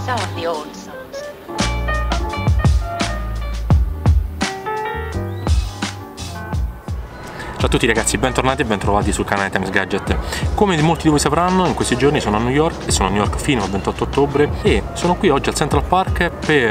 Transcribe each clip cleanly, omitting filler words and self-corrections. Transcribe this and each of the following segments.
some of the old songs. Ciao a tutti ragazzi, bentornati e bentrovati sul canale Times Gadget. Come molti di voi sapranno, in questi giorni sono a New York e sono a New York fino al 28 ottobre e sono qui oggi al Central Park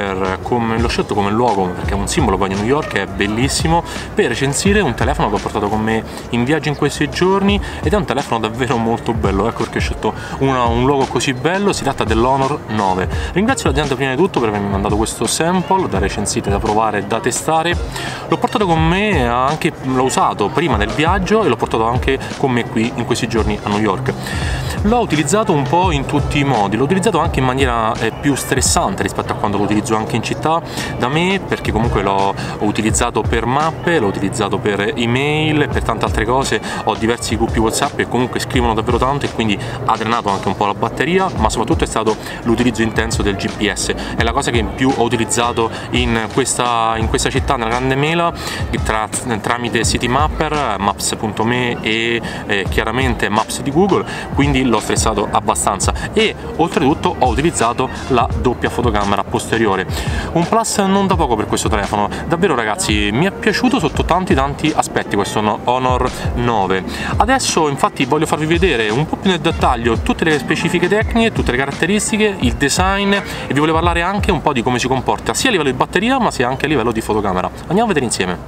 l'ho scelto come luogo perché è un simbolo poi di New York, è bellissimo, per recensire un telefono che ho portato con me in viaggio in questi giorni ed è un telefono davvero molto bello, ecco perché ho scelto un luogo così bello. Si tratta dell'Honor 9. Ringrazio l'azienda prima di tutto per avermi mandato questo sample da recensire, da provare e da testare. L'ho portato con me, l'ho usato prima del viaggio e l'ho portato anche con me qui in questi giorni a New York. L'ho utilizzato un po' in tutti i modi, l'ho utilizzato anche in maniera più stressante rispetto a quando lo utilizzo anche in città da me, perché comunque l'ho utilizzato per mappe, l'ho utilizzato per email e per tante altre cose. Ho diversi gruppi WhatsApp che comunque scrivono davvero tanto e quindi ha drenato anche un po' la batteria, ma soprattutto è stato l'utilizzo intenso del GPS. È la cosa che in più ho utilizzato in questa città, nella Grande Mela, tramite City Mapper, Maps.me e chiaramente Maps di Google, quindi l'ho stressato abbastanza e oltretutto ho utilizzato la doppia fotocamera posteriore. Un plus non da poco per questo telefono, davvero ragazzi, mi è piaciuto sotto tanti aspetti questo Honor 9. Adesso infatti voglio farvi vedere un po' più nel dettaglio tutte le specifiche tecniche, tutte le caratteristiche, il design e vi voglio parlare anche un po' di come si comporta sia a livello di batteria ma sia anche a livello di fotocamera. Andiamo a vedere insieme.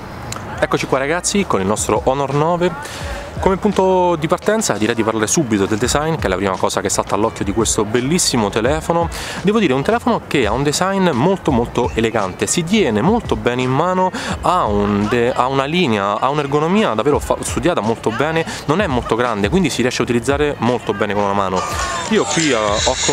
Eccoci qua ragazzi con il nostro Honor 9. Come punto di partenza direi di parlare subito del design, che è la prima cosa che salta all'occhio di questo bellissimo telefono. Devo dire, un telefono che ha un design molto elegante, si tiene molto bene in mano, ha una linea, ha un'ergonomia davvero studiata molto bene, non è molto grande, quindi si riesce a utilizzare molto bene con una mano. Io qui ho con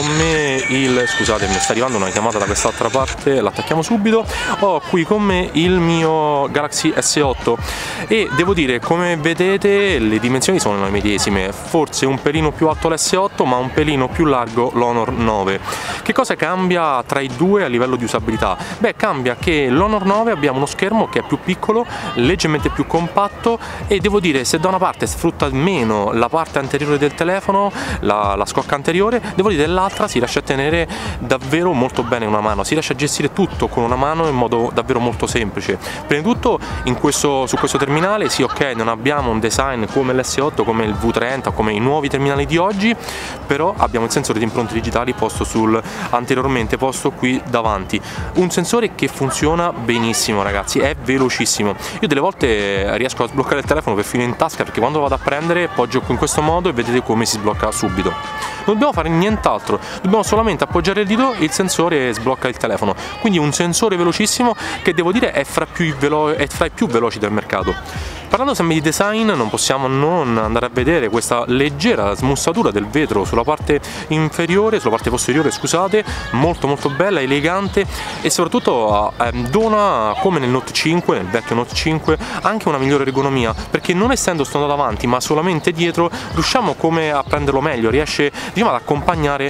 me scusate, mi sta arrivando una chiamata da quest'altra parte, l'attacchiamo subito. Ho qui con me il mio Galaxy S8 e devo dire, come vedete, le dimensioni sono le medesime, forse un pelino più alto l'S8 ma un pelino più largo l'Honor 9. Che cosa cambia tra i due a livello di usabilità? Beh, cambia che l'Honor 9 abbiamo uno schermo che è più piccolo, leggermente più compatto e devo dire, se da una parte sfrutta meno la parte anteriore del telefono, la scocca anteriore, devo dire dall'altra si riesce a tenere davvero molto bene una mano, si riesce a gestire tutto con una mano in modo davvero molto semplice. Prima di tutto su questo terminale sì, ok, non abbiamo un design come l'S8, come il V30 o come i nuovi terminali di oggi, però abbiamo il sensore di impronte digitali anteriormente posto qui davanti, un sensore che funziona benissimo ragazzi, è velocissimo. Io delle volte riesco a sbloccare il telefono perfino in tasca, perché quando lo vado a prendere poggio in questo modo e vedete come si sblocca subito. Non dobbiamo fare nient'altro, dobbiamo solamente appoggiare il dito e il sensore sblocca il telefono, quindi un sensore velocissimo che devo dire è fra i più veloci del mercato. Parlando sempre di design, non possiamo non andare a vedere questa leggera smussatura del vetro sulla parte posteriore, scusate, molto bella, elegante e soprattutto dona, come nel vecchio Note 5, anche una migliore ergonomia, perché non essendo stato davanti ma solamente dietro riusciamo come a prenderlo meglio, riesce ad accompagnare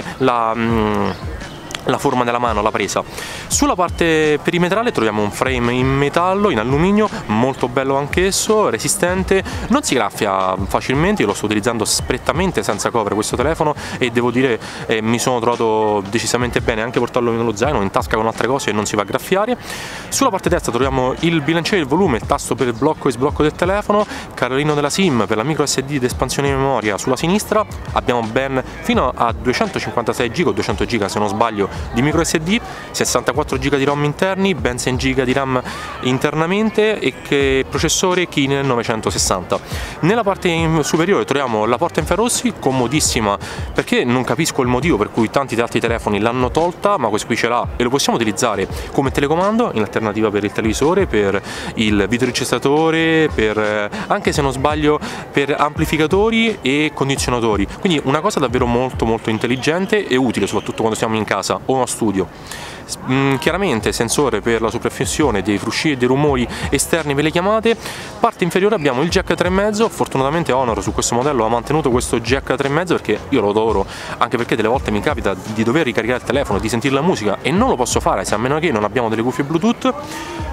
la forma della mano, la presa. Sulla parte perimetrale troviamo un frame in metallo, in alluminio, molto bello anch'esso, resistente, non si graffia facilmente. Io lo sto utilizzando prettamente senza cover questo telefono e devo dire mi sono trovato decisamente bene, anche portarlo nello zaino, in tasca con altre cose e non si va a graffiare. Sulla parte destra troviamo il bilanciere del volume, il tasto per il blocco e sblocco del telefono, carrellino della SIM per la micro SD ed espansione di memoria sulla sinistra. Abbiamo ben fino a 256 GB o 200 GB se non sbaglio di micro SD, 64 GB di ROM interni, ben 6 GB di RAM internamente e che processore Kirin 960. Nella parte superiore troviamo la porta infrarossi, comodissima, perché non capisco il motivo per cui tanti altri telefoni l'hanno tolta, ma questo qui ce l'ha e lo possiamo utilizzare come telecomando in alternativa per il televisore, per il videoregistratore, anche se non sbaglio per amplificatori e condizionatori. Quindi una cosa davvero molto intelligente e utile, soprattutto quando siamo in casa o a studio. Chiaramente sensore per la sopraffissione dei frusci e dei rumori esterni per le chiamate. Parte inferiore abbiamo il jack 3,5, fortunatamente Honor su questo modello ha mantenuto questo jack 3,5 perché io lo adoro, anche perché delle volte mi capita di dover ricaricare il telefono, di sentire la musica e non lo posso fare, se a meno che non abbiamo delle cuffie Bluetooth.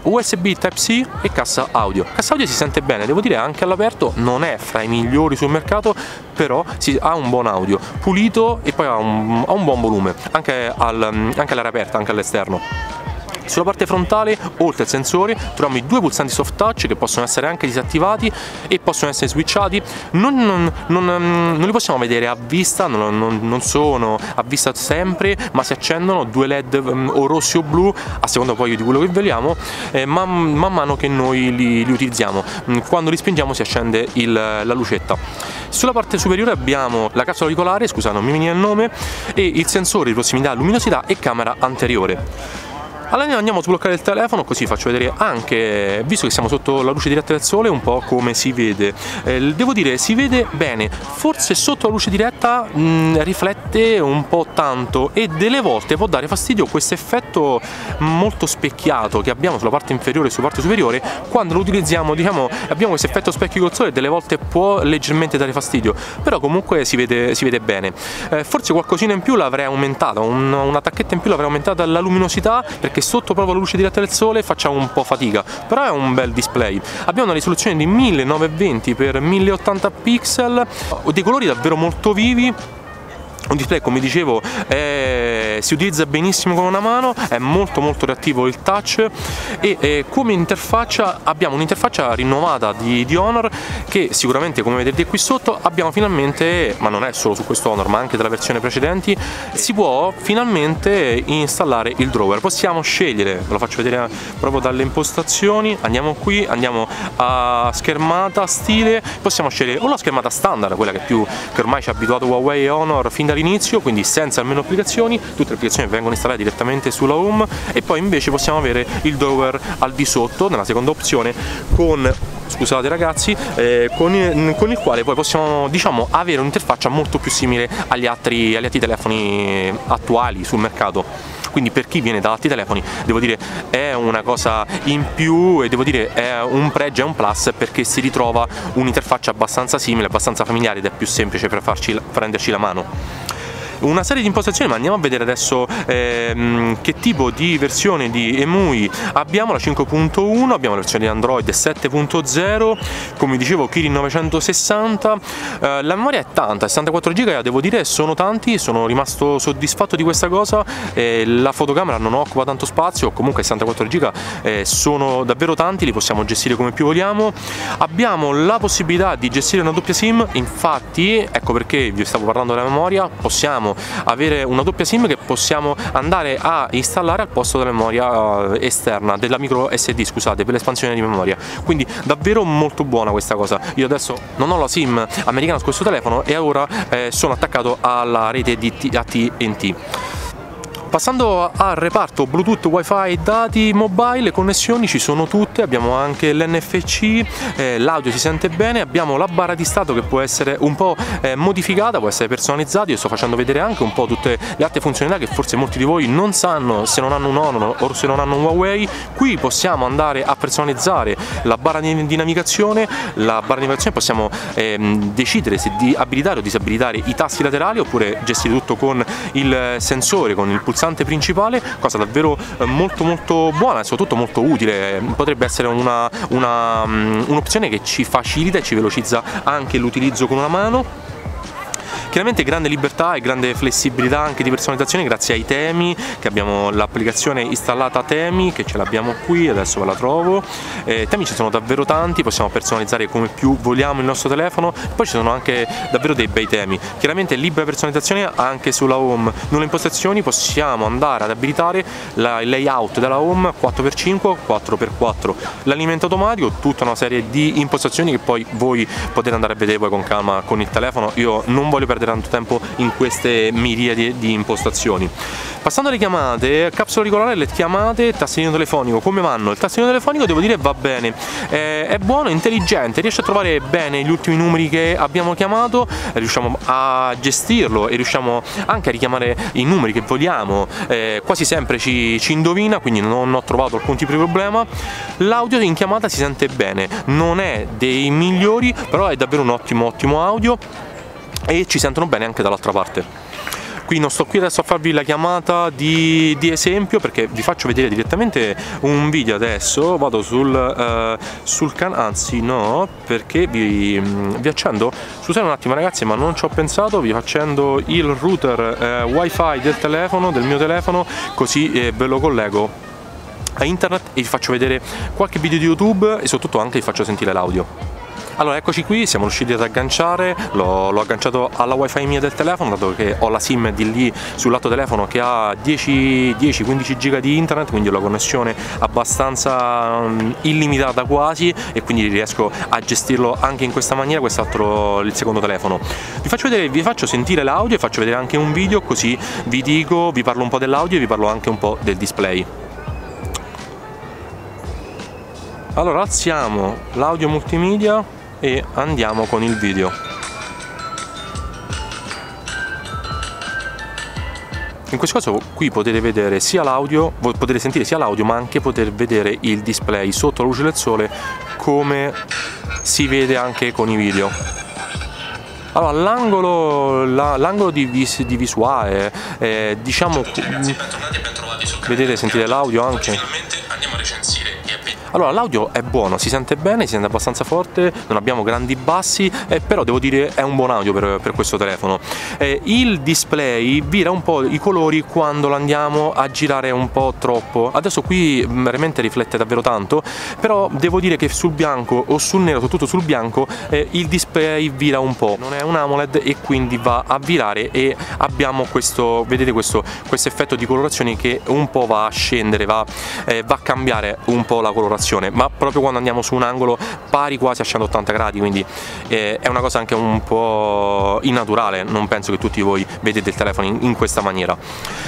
USB Type-C e cassa audio. Cassa audio si sente bene, devo dire anche all'aperto non è fra i migliori sul mercato, però ha un buon audio, pulito e poi ha un buon volume, anche all'aria aperta, anche all'esterno. Sulla parte frontale, oltre al sensore, troviamo i due pulsanti soft touch che possono essere anche disattivati e possono essere switchati. Non li possiamo vedere a vista, non sono a vista sempre, ma si accendono due LED o rossi o blu, a seconda poi di quello che vogliamo, man mano che noi li utilizziamo. Quando li spingiamo si accende la lucetta. Sulla parte superiore abbiamo la capsula auricolare, scusate non mi viene il nome, e il sensore di prossimità, luminosità e camera anteriore. Allora andiamo a sbloccare il telefono, così faccio vedere anche, visto che siamo sotto la luce diretta del sole, un po' come si vede. Devo dire, si vede bene, forse sotto la luce diretta riflette un po' tanto e delle volte può dare fastidio questo effetto molto specchiato che abbiamo sulla parte inferiore e sulla parte superiore. Quando lo utilizziamo, diciamo, abbiamo questo effetto specchio col sole e delle volte può leggermente dare fastidio, però comunque si vede bene. Forse qualcosina in più l'avrei aumentata, una tacchetta in più l'avrei aumentata la luminosità, perché sotto proprio la luce diretta del sole facciamo un po' fatica, però è un bel display. Abbiamo una risoluzione di 1920x1080 pixel, dei colori davvero molto vivi. Un display, come dicevo, si utilizza benissimo con una mano, è molto reattivo il touch e come interfaccia abbiamo un'interfaccia rinnovata di Honor che sicuramente, come vedete qui sotto, abbiamo finalmente, ma non è solo su questo Honor ma anche dalla versione precedenti, si può finalmente installare il drawer. Possiamo scegliere, ve lo faccio vedere proprio dalle impostazioni, andiamo qui, andiamo a schermata stile, possiamo scegliere o la schermata standard, quella che ormai ci ha abituato Huawei e Honor fin dall'inizio, quindi senza almeno applicazioni, tutte le applicazioni vengono installate direttamente sulla home, e poi invece possiamo avere il drawer al di sotto nella seconda opzione con, scusate ragazzi, con il quale poi possiamo, diciamo, avere un'interfaccia molto più simile agli altri telefoni attuali sul mercato. Quindi per chi viene da altri telefoni, devo dire, è una cosa in più e devo dire è un pregio, è un plus, perché si ritrova un'interfaccia abbastanza simile, abbastanza familiare ed è più semplice per prenderci la mano. Una serie di impostazioni, ma andiamo a vedere adesso che tipo di versione di EMUI abbiamo. La 5.1, abbiamo la versione di Android 7.0, come dicevo Kirin 960, la memoria è tanta, 64 GB, devo dire sono tanti, sono rimasto soddisfatto di questa cosa, la fotocamera non occupa tanto spazio, comunque 64 GB sono davvero tanti, li possiamo gestire come più vogliamo. Abbiamo la possibilità di gestire una doppia SIM, infatti ecco perché vi stavo parlando della memoria, possiamo avere una doppia SIM che possiamo andare a installare al posto della memoria esterna, della micro SD, scusate, per l'espansione di memoria. Quindi davvero molto buona questa cosa. Io adesso non ho la SIM americana su questo telefono e ora sono attaccato alla rete di AT&T. Passando al reparto Bluetooth, Wi-Fi, dati mobile, le connessioni ci sono tutte, abbiamo anche l'NFC, l'audio si sente bene, abbiamo la barra di stato che può essere un po' modificata, può essere personalizzata. Io sto facendo vedere anche un po' tutte le altre funzionalità che forse molti di voi non sanno se non hanno un Honor o se non hanno un Huawei. Qui possiamo andare a personalizzare la barra di navigazione, possiamo decidere se di abilitare o disabilitare i tasti laterali oppure gestire tutto con il sensore, con il pulsante principale, cosa davvero molto buona e soprattutto molto utile. Potrebbe essere un'opzione che ci facilita e ci velocizza anche l'utilizzo con una mano. Chiaramente grande libertà e grande flessibilità anche di personalizzazione grazie ai temi, che abbiamo l'applicazione installata Temi, che ce l'abbiamo qui, adesso ve la trovo. Temi ci sono davvero tanti, possiamo personalizzare come più vogliamo il nostro telefono, poi ci sono anche davvero dei bei temi. Chiaramente libera personalizzazione anche sulla home. Nelle impostazioni possiamo andare ad abilitare il layout della home 4x5, 4x4, l'alimento automatico, tutta una serie di impostazioni che poi voi potete andare a vedere poi con calma con il telefono. Io non voglio perdere tanto tempo in queste miriadi di impostazioni. Passando alle chiamate, capsula auricolare, le chiamate, tastierino telefonico, come vanno? Il tastierino telefonico devo dire va bene, è buono, è intelligente, riesce a trovare bene gli ultimi numeri che abbiamo chiamato, riusciamo a gestirlo e riusciamo anche a richiamare i numeri che vogliamo, quasi sempre ci indovina, quindi non ho trovato alcun tipo di problema. L'audio in chiamata si sente bene, non è dei migliori, però è davvero un ottimo audio e ci sentono bene anche dall'altra parte. Qui non sto qui adesso a farvi la chiamata di esempio, perché vi faccio vedere direttamente un video adesso. Vado sul canale, anzi no, perché vi accendo, scusate un attimo ragazzi, ma non ci ho pensato, vi accendo il router wifi del mio telefono, così ve lo collego a internet e vi faccio vedere qualche video di YouTube e soprattutto anche vi faccio sentire l'audio. Allora eccoci qui, siamo riusciti ad agganciare, l'ho agganciato alla wifi mia del telefono, dato che ho la sim di lì sul lato telefono che ha 10-15 giga di internet, quindi ho la connessione abbastanza illimitata quasi, e quindi riesco a gestirlo anche in questa maniera. Quest'altro il secondo telefono. Vi faccio vedere, vi faccio sentire l'audio e faccio vedere anche un video, così vi parlo un po' dell'audio e vi parlo anche un po' del display. Allora alziamo l'audio multimedia e andiamo con il video. In questo caso qui potete vedere sia l'audio, potete sentire sia l'audio, ma anche poter vedere il display sotto la luce del sole, come si vede anche con i video. Allora l'angolo di visuale, diciamo, vedete, sentite l'audio anche. Allora l'audio è buono, si sente bene, si sente abbastanza forte, non abbiamo grandi bassi, però devo dire è un buon audio per questo telefono. Il display vira un po' i colori quando lo andiamo a girare un po' troppo. Adesso qui veramente riflette davvero tanto, però devo dire che sul bianco o sul nero, soprattutto sul bianco, il display vira un po'. Non è un AMOLED e quindi va a virare, e abbiamo questo, vedete, questo effetto di colorazioni che un po' va a scendere, va a cambiare un po' la colorazione, ma proprio quando andiamo su un angolo pari quasi a 180 gradi, quindi è una cosa anche un po' innaturale. Non penso che tutti voi vedete il telefono in questa maniera.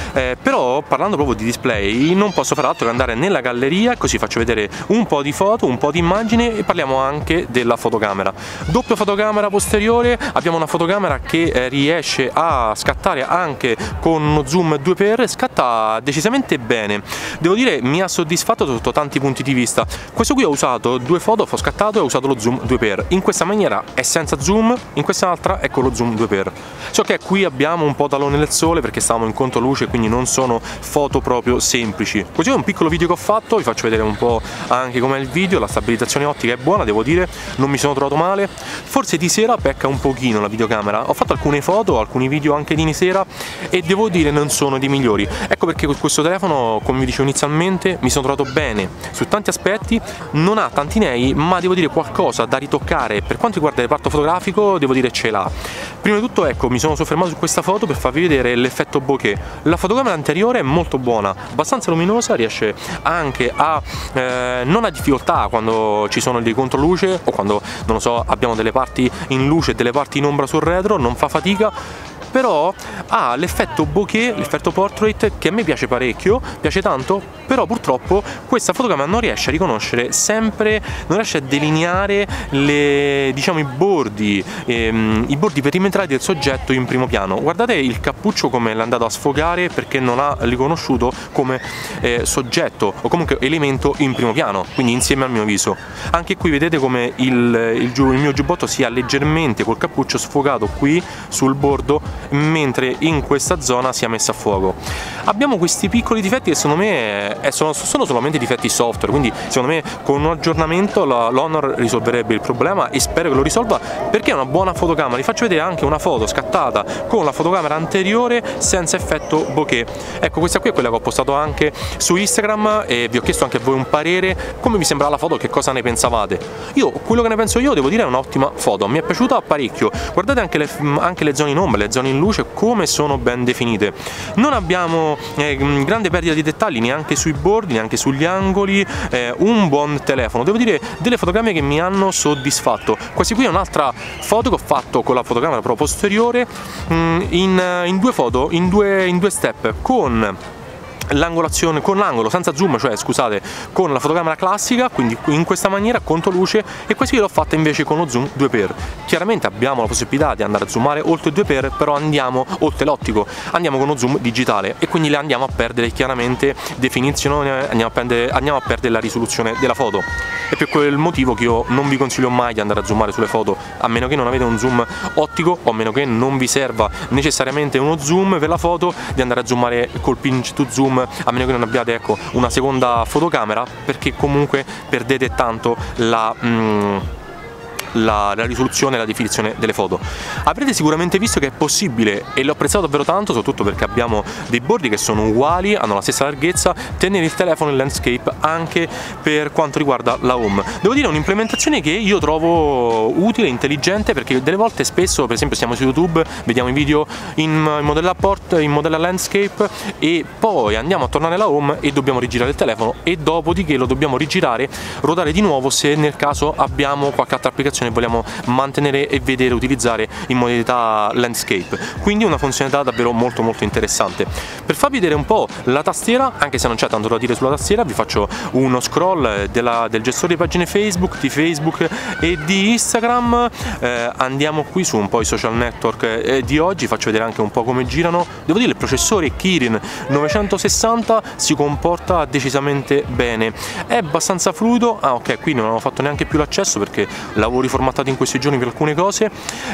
Però parlando proprio di display, non posso fare altro che andare nella galleria, così faccio vedere un po' di foto, un po' di immagini, e parliamo anche della fotocamera. Doppia fotocamera posteriore, abbiamo una fotocamera che riesce a scattare anche con uno zoom 2x, scatta decisamente bene, devo dire mi ha soddisfatto sotto tanti punti di vista. Questo qui ho usato due foto, ho scattato e ho usato lo zoom 2x, in questa maniera è senza zoom, in quest'altra è con lo zoom 2x. So che qui abbiamo un po' talone del sole perché stavamo in controluce, quindi non sono foto proprio semplici. Così è un piccolo video che ho fatto, vi faccio vedere un po' anche com'è il video. La stabilizzazione ottica è buona, devo dire, non mi sono trovato male. Forse di sera pecca un pochino la videocamera, ho fatto alcune foto, alcuni video anche di sera e devo dire non sono dei migliori. Ecco perché con questo telefono, come vi dicevo inizialmente, mi sono trovato bene su tanti aspetti, non ha tanti nei, ma devo dire qualcosa da ritoccare per quanto riguarda il reparto fotografico, devo dire ce l'ha. Prima di tutto, ecco, mi sono soffermato su questa foto per farvi vedere l'effetto bokeh. La fotocamera anteriore è molto buona, abbastanza luminosa, riesce anche a non ha difficoltà quando ci sono dei controluce o quando, non lo so, abbiamo delle parti in luce e delle parti in ombra sul retro, non fa fatica. Però ha l'effetto bokeh, l'effetto portrait, che a me piace parecchio, piace tanto, però purtroppo questa fotocamera non riesce a riconoscere sempre, non riesce a delineare diciamo i bordi perimetrali del soggetto in primo piano. Guardate il cappuccio come l'è andato a sfogare, perché non ha riconosciuto come soggetto o comunque elemento in primo piano, quindi insieme al mio viso. Anche qui vedete come il mio giubbotto sia leggermente col cappuccio sfogato qui sul bordo, mentre in questa zona si è messa a fuoco. Abbiamo questi piccoli difetti che secondo me sono solamente difetti software, quindi secondo me con un aggiornamento l'Honor risolverebbe il problema, e spero che lo risolva, perché è una buona fotocamera. Vi faccio vedere anche una foto scattata con la fotocamera anteriore senza effetto bokeh. Ecco, questa qui è quella che ho postato anche su Instagram e vi ho chiesto anche a voi un parere, come vi sembra la foto, che cosa ne pensavate. Io quello che ne penso io, devo dire, è un'ottima foto, mi è piaciuta parecchio. Guardate anche le zone in ombra, le zone in luce, come sono ben definite. Non abbiamo grande perdita di dettagli neanche sui bordi, neanche sugli angoli. Un buon telefono, devo dire, delle fotocamere che mi hanno soddisfatto. Questa qui è un'altra foto che ho fatto con la fotocamera però posteriore, in due foto, in due step, con l'angolazione con l'angolo senza zoom, cioè scusate, con la fotocamera classica, quindi in questa maniera conto luce, e questa l'ho fatta invece con lo zoom 2x. Chiaramente abbiamo la possibilità di andare a zoomare oltre 2x, però andiamo oltre l'ottico, andiamo con uno zoom digitale e quindi le andiamo a perdere chiaramente definizione, andiamo a perdere la risoluzione della foto. È per quel motivo che io non vi consiglio mai di andare a zoomare sulle foto, a meno che non avete un zoom ottico o a meno che non vi serva necessariamente uno zoom per la foto, di andare a zoomare col pinch to zoom, a meno che non abbiate, ecco, una seconda fotocamera, perché comunque perdete tanto la risoluzione e la definizione delle foto. Avrete sicuramente visto che è possibile, e l'ho apprezzato davvero tanto, soprattutto perché abbiamo dei bordi che sono uguali, hanno la stessa larghezza, tenere il telefono in landscape anche per quanto riguarda la home. Devo dire, è un'implementazione che io trovo utile, intelligente, perché delle volte spesso, per esempio, siamo su YouTube, vediamo i video in modella port, in modella landscape, e poi andiamo a tornare alla home e dobbiamo rigirare il telefono, e dopodiché lo dobbiamo rigirare, ruotare di nuovo se nel caso abbiamo qualche altra applicazione e vogliamo mantenere e vedere, utilizzare in modalità landscape. Quindi una funzionalità davvero molto interessante. Per farvi vedere un po' la tastiera, anche se non c'è tanto da dire sulla tastiera, vi faccio uno scroll del gestore di pagine Facebook, di Facebook e di Instagram. Andiamo qui su un po' i social network di oggi, faccio vedere anche un po' come girano. Devo dire, il processore Kirin 960 si comporta decisamente bene, è abbastanza fluido. Ah, ok, qui non avevo fatto neanche più l'accesso perché lavoro riformattato in questi giorni per alcune cose,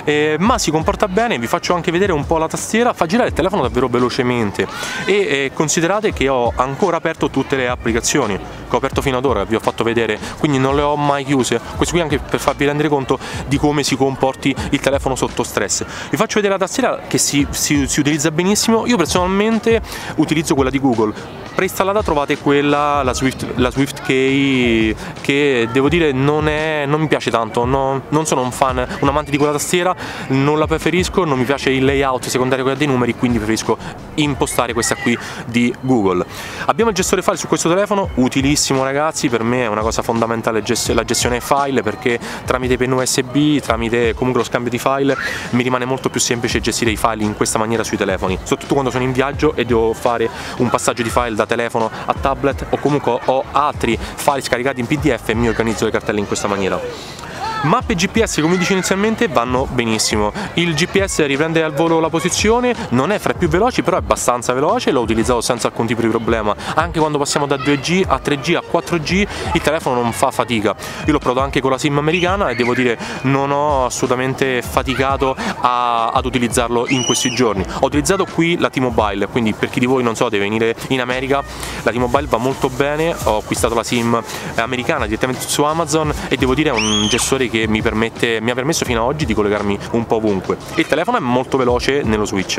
ma si comporta bene. Vi faccio anche vedere un po' la tastiera, fa girare il telefono davvero velocemente, e considerate che ho ancora aperto tutte le applicazioni che ho aperto fino ad ora, vi ho fatto vedere, quindi non le ho mai chiuse. Questo qui anche per farvi rendere conto di come si comporti il telefono sotto stress. Vi faccio vedere la tastiera che si utilizza benissimo. Io personalmente utilizzo quella di Google. Preinstallata trovate quella, la Swift Key, che devo dire non mi piace tanto, non sono un amante di quella tastiera, non la preferisco, non mi piace il layout secondario, quella dei numeri, quindi preferisco impostare questa qui di Google. Abbiamo il gestore file su questo telefono, utilissimo ragazzi, per me è una cosa fondamentale la gestione file, perché tramite penna USB, tramite comunque lo scambio di file, mi rimane molto più semplice gestire i file in questa maniera sui telefoni, soprattutto quando sono in viaggio e devo fare un passaggio di file da telefono a tablet, o comunque ho altri file scaricati in PDF e mi organizzo le cartelle in questa maniera. Mappe e GPS, come dice inizialmente, vanno benissimo. Il GPS riprende al volo la posizione, non è fra i più veloci, però è abbastanza veloce, l'ho utilizzato senza alcun tipo di problema. Anche quando passiamo da 2G a 3G a 4G il telefono non fa fatica. Io l'ho provato anche con la SIM americana e devo dire non ho assolutamente faticato ad utilizzarlo in questi giorni. Ho utilizzato qui la T-Mobile, quindi per chi di voi non so deve venire in America, la T-Mobile va molto bene. Ho acquistato la SIM americana direttamente su Amazon e devo dire è un gestore che mi ha permesso fino ad oggi di collegarmi un po' ovunque. Il telefono è molto veloce nello switch.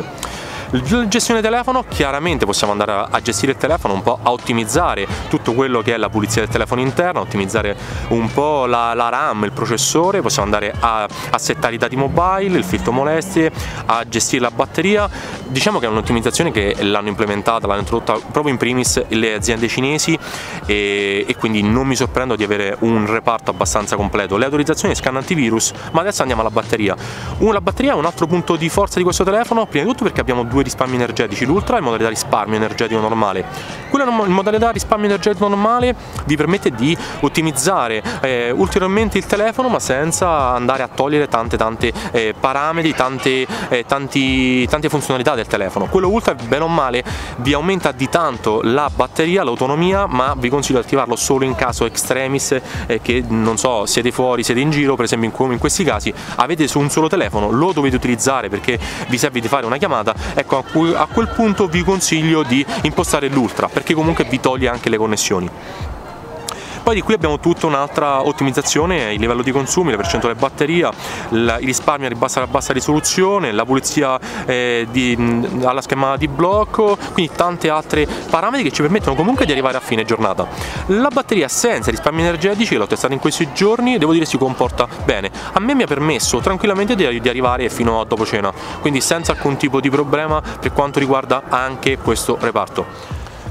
La gestione telefono, chiaramente possiamo andare a gestire il telefono, un po' a ottimizzare tutto quello che è la pulizia del telefono interno, ottimizzare un po' la RAM, il processore, possiamo andare a settare i dati mobile, il filtro molestie, a gestire la batteria. Diciamo che è un'ottimizzazione che l'hanno implementata, l'hanno introdotta proprio in primis le aziende cinesi, e quindi non mi sorprendo di avere un reparto abbastanza completo. Le autorizzazioni scan antivirus, ma adesso andiamo alla batteria. La batteria è un altro punto di forza di questo telefono, prima di tutto perché abbiamo due risparmi energetici, l'Ultra in modalità risparmio energetico normale. Quella in modalità risparmio energetico normale vi permette di ottimizzare ulteriormente il telefono, ma senza andare a togliere tante parametri, tante funzionalità del telefono. Quello Ultra, bene o male, vi aumenta di tanto la batteria, l'autonomia, ma vi consiglio di attivarlo solo in caso extremis, che non so, siete fuori, siete in giro, per esempio come in questi casi, avete su un solo telefono, lo dovete utilizzare perché vi serve di fare una chiamata. Ecco, a quel punto vi consiglio di impostare l'Ultra, perché comunque vi toglie anche le connessioni. Poi di qui abbiamo tutta un'altra ottimizzazione, il livello di consumi, la percentuale batteria, il risparmio a bassa risoluzione, la pulizia alla schermata di blocco, quindi tante altre parametri che ci permettono comunque di arrivare a fine giornata. La batteria senza risparmi energetici, l'ho testata in questi giorni, devo dire si comporta bene. A me mi ha permesso tranquillamente di arrivare fino a dopo cena, quindi senza alcun tipo di problema per quanto riguarda anche questo reparto.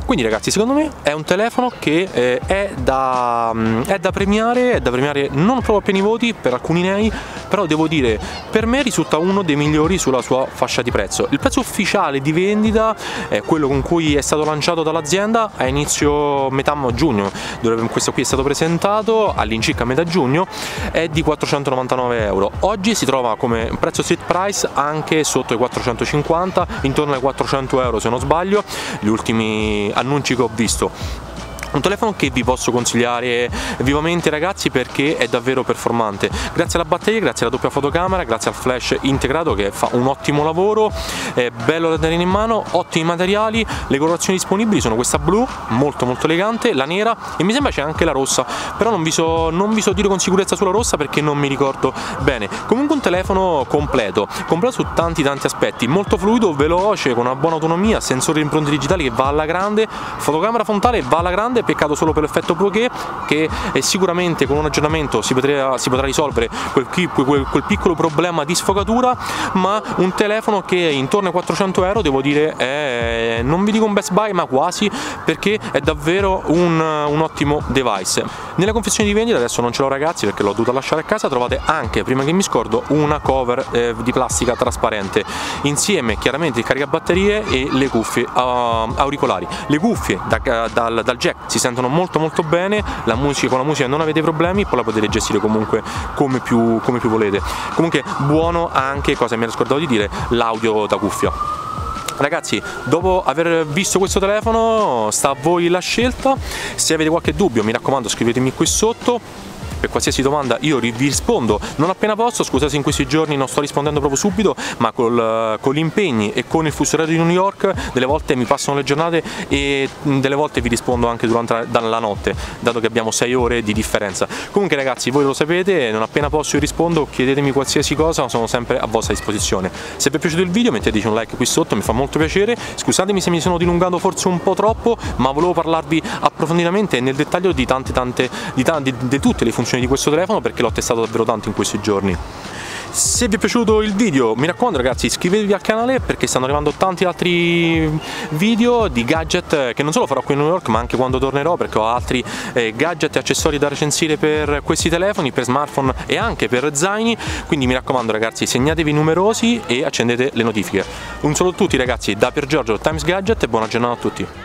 Quindi ragazzi, secondo me è un telefono che è da premiare non proprio a pieni voti per alcuni nei, però devo dire, per me risulta uno dei migliori sulla sua fascia di prezzo. Il prezzo ufficiale di vendita, quello con cui è stato lanciato dall'azienda, a inizio metà giugno, dove questo qui è stato presentato all'incirca a metà giugno, è di 499 euro. Oggi si trova come prezzo street price anche sotto i 450, intorno ai 400 euro se non sbaglio, gli ultimi annunci che ho visto. Un telefono che vi posso consigliare vivamente ragazzi, perché è davvero performante, grazie alla batteria, grazie alla doppia fotocamera, grazie al flash integrato che fa un ottimo lavoro, è bello da tenere in mano, ottimi materiali. Le colorazioni disponibili sono questa blu, molto elegante, la nera e mi sembra c'è anche la rossa, però non vi so dire con sicurezza sulla rossa perché non mi ricordo bene. Comunque un telefono completo su tanti aspetti, molto fluido, veloce, con una buona autonomia, sensore di impronte digitali che va alla grande, fotocamera frontale va alla grande, peccato solo per l'effetto bokeh, che sicuramente con un aggiornamento si potrà risolvere quel piccolo problema di sfogatura, ma un telefono che intorno ai 400 euro devo dire è, non vi dico un best buy, ma quasi, perché è davvero un ottimo device. Nella confezione di vendita, adesso non ce l'ho ragazzi perché l'ho dovuta lasciare a casa, trovate anche, prima che mi scordo, una cover di plastica trasparente, insieme chiaramente il caricabatterie e le cuffie auricolari. Le cuffie dal jack si sentono molto bene, con la musica non avete problemi, poi la potete gestire comunque come più volete. Comunque buono anche, cosa mi ero scordato di dire, l'audio da cuffia. Ragazzi, dopo aver visto questo telefono sta a voi la scelta. Se avete qualche dubbio, mi raccomando, scrivetemi qui sotto. Per qualsiasi domanda io vi rispondo non appena posso. Scusate se in questi giorni non sto rispondendo proprio subito, ma con gli impegni e con il fuso orario di New York delle volte mi passano le giornate e delle volte vi rispondo anche durante la notte, dato che abbiamo 6 ore di differenza. Comunque ragazzi, voi lo sapete, non appena posso io rispondo, chiedetemi qualsiasi cosa, sono sempre a vostra disposizione. Se vi è piaciuto il video metteteci un like qui sotto, mi fa molto piacere. Scusatemi se mi sono dilungato forse un po' troppo, ma volevo parlarvi approfonditamente e nel dettaglio di tutte le funzioni di questo telefono, perché l'ho testato davvero tanto in questi giorni. Se vi è piaciuto il video, mi raccomando ragazzi, iscrivetevi al canale perché stanno arrivando tanti altri video di gadget che non solo farò qui a New York, ma anche quando tornerò, perché ho altri gadget e accessori da recensire per questi telefoni, per smartphone e anche per zaini. Quindi mi raccomando ragazzi, segnatevi numerosi e accendete le notifiche. Un saluto a tutti ragazzi, da Pier Giorgio Times Gadget e buona giornata a tutti.